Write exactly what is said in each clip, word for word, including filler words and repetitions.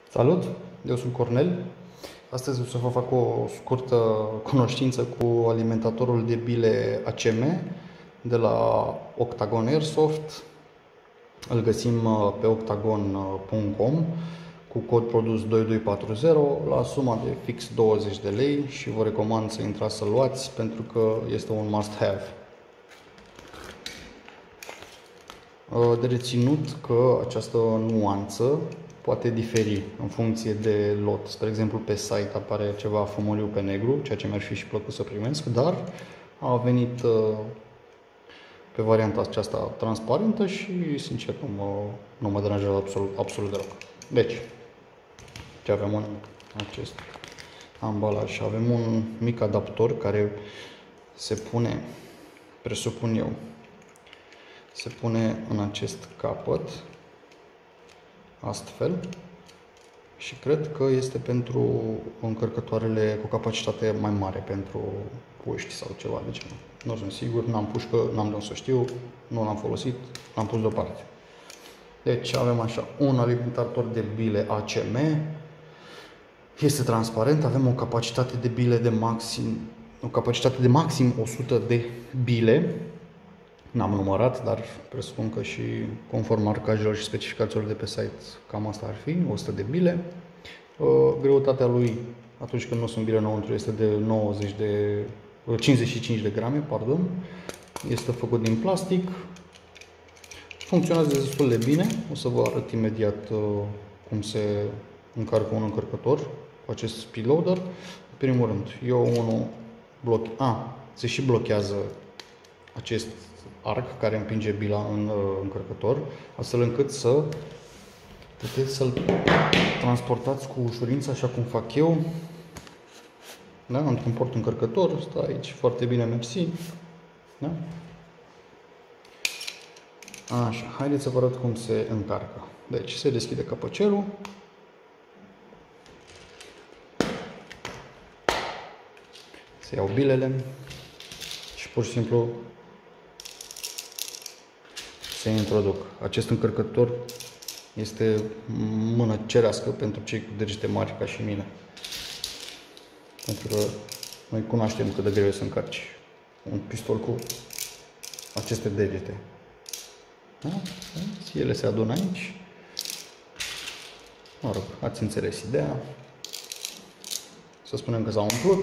Salut, eu sunt Cornel. Astăzi o să vă fac o scurtă cunoștință cu alimentatorul de bile A C M de la Octagon Airsoft. Îl găsim pe octagon punct com cu cod produs doi doi patru zero la suma de fix douăzeci de lei și vă recomand să intrați să-l luați pentru că este un must-have. De reținut că această nuanță poate diferi în funcție de lot. Spre exemplu, pe site apare ceva fămăliu pe negru, ceea ce mi-ar fi și plăcut să primesc, dar a venit pe varianta aceasta transparentă și, sincer, nu mă, nu mă deranjează absolut, absolut deloc. Deci, ce avem în acest ambalaj? Avem un mic adaptor care se pune, presupun eu, se pune în acest capăt, astfel, și cred că este pentru încărcătoarele cu capacitate mai mare, pentru puști sau ceva de genul. Nu sunt sigur, n-am pușcă, n-am de unde să știu, nu l-am folosit, l-am pus deoparte. Deci avem așa, un alimentator de bile A C M, este transparent, avem o capacitate de bile de maxim, o capacitate de maxim o sută de bile. N-am numărat, dar presupun că și conform marcajelor și specificațiilor de pe site, cam asta ar fi, o sută de bile. Greutatea lui, atunci când nu sunt bile înăuntru, este de nouăzeci de, cincizeci și cinci de grame, pardon. Este făcut din plastic. Funcționează destul de bine. O să vă arăt imediat cum se încarcă un încărcător cu acest speed loader. În primul rând, eu unul bloc... A, se și blochează acest arc care împinge bila în uh, încărcător, astfel încât să puteți să-l transportați cu ușurință, așa cum fac eu, da? Într-un port încărcător, stă aici foarte bine, mersi. Da? Așa, haideți să vă arăt cum se încarcă. Deci se deschide capăcelul, se iau bilele și pur și simplu se introduc. Acest încărcător este mână cerească pentru cei cu degete mari ca și mine. Pentru că noi cunoaștem cât de greu e să încarci un pistol cu aceste degete. Da? Ele se adună aici. Mă rog, ați înțeles ideea. Să spunem că s-au umplut.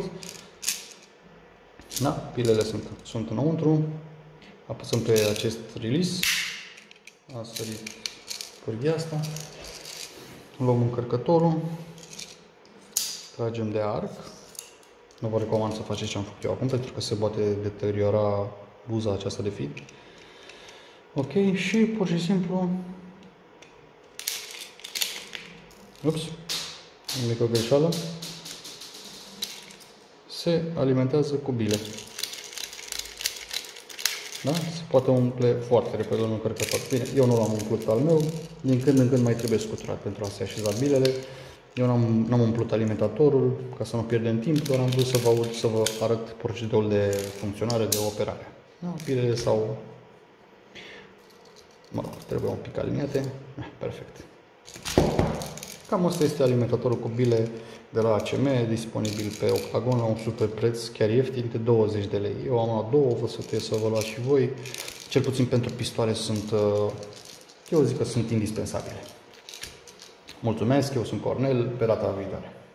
Da, pilele sunt, sunt înăuntru. Apăsăm pe acest release. A sărit pârghia asta. Luăm încărcătorul. Tragem de arc. Nu vă recomand să faceți ce am făcut eu acum, pentru că se poate deteriora buza aceasta de fit. Ok, și pur și simplu... Ups, o mică greșeală. Se alimentează cu bile. Da? Se poate umple foarte repede un încărcător. Bine, eu nu l-am umplut al meu, din când în când mai trebuie scuturat pentru a se așeza bilele. Eu n-am umplut alimentatorul ca să nu pierdem timp, doar am vrut să vă, să vă arăt procedeul de funcționare, de operare. Da? Bilele sau, mă rog, trebuie un pic aliniate. Eh, perfect. Cam asta este alimentatorul cu bile de la A C M, disponibil pe Octagon la un super preț, chiar ieftin, de douăzeci de lei. Eu am luat două, vă sfătuiesc să vă luați și voi. Cel puțin pentru pistoale sunt, eu zic că sunt indispensabile. Mulțumesc, eu sunt Cornel, pe data viitoare.